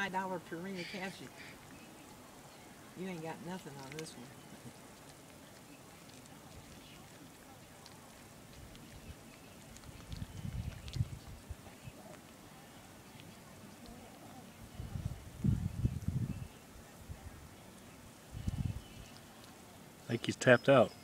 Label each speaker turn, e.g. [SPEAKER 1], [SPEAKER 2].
[SPEAKER 1] $5 Purina cashew. You ain't got nothing on this one.
[SPEAKER 2] I think he's tapped out.